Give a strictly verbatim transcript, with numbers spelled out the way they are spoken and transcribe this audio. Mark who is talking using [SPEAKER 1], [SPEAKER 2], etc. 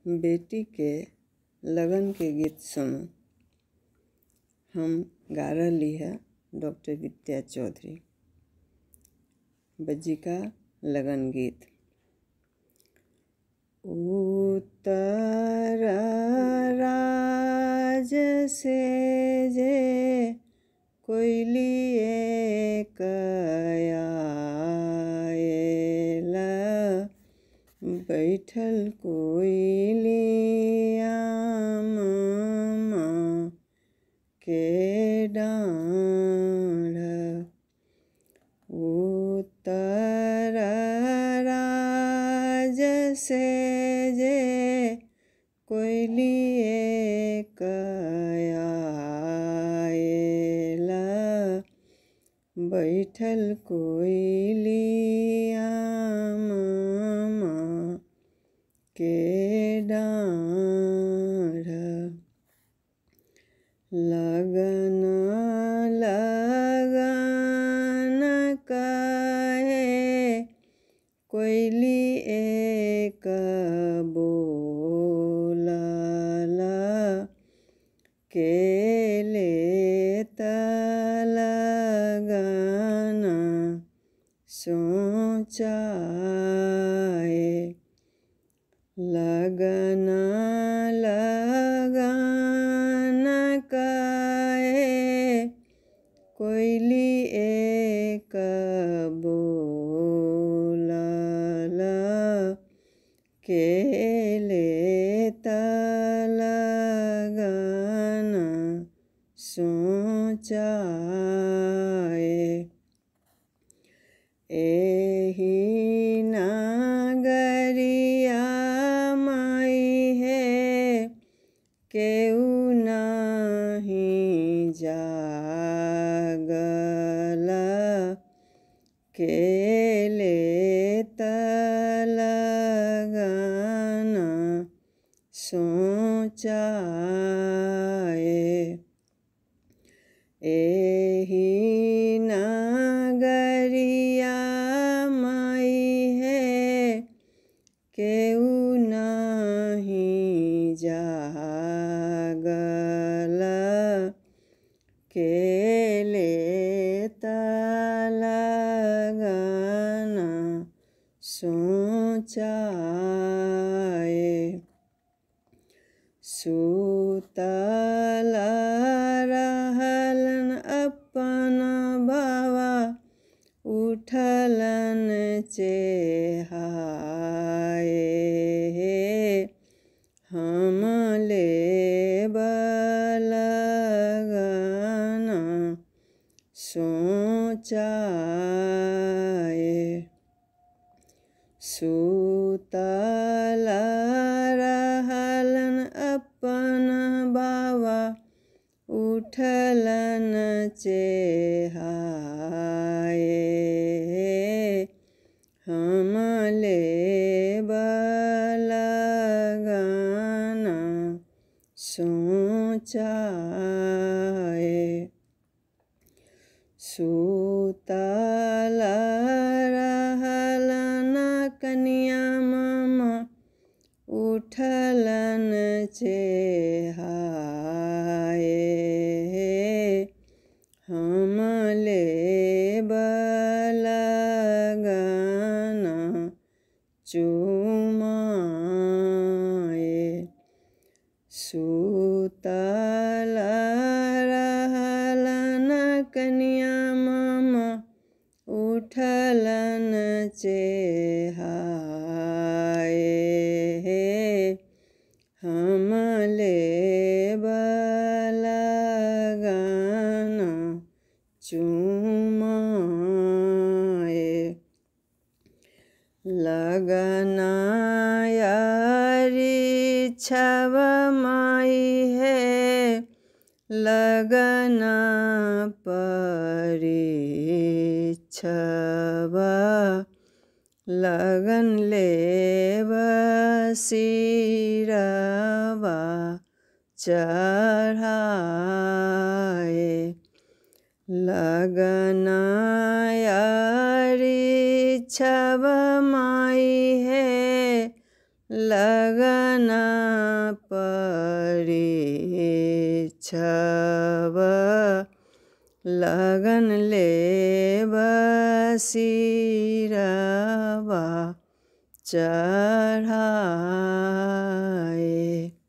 [SPEAKER 1] बेटी के लगन के गीत सुनो। हम गा रही है डॉक्टर विद्या चौधरी। बज्जिका लगन गीत। उत्तर राज से जे कोयलिए कयाएला, बैठल कोयलिया मामा के डाँढ़। उत्तर राज से जे कोयलिए कयाएला, बैठल कोयलिया मामा के डाँढ़। लगन लगन कहे कोयलिए क बोलला, केले त लगन सोचाए। लगन लगन कहे कोयलिए क बोलला, केले त लगन सोचाए। एही नगरिया माई है केहू नहीं जागल, केले त लगन सोचाए। एही नगरिया माई है केहू नहीं जागल, केले त लगन सोचाए। सुतल रहलन अपन बाबा, उठलन चेहाए। हम लेब लगन सोचाए। सुतल रहलन अपन बाबा, उठलन चेहाए। हम लेब लगन सोचाए। सुतल रहलन कनिया मामा, उठलन चेहाए। हम लेब लगन चुमाए। सुतल रहलन कनिया मामा, उठलन चेहाए। हम लेब लगन चुमाए। लगन छव माई है लगन परिछव, लगन लेब सिरवा चढ़ाए। लगन छव माई है लगन परीक्षव लगन ले बसिरवा चढ़ाए।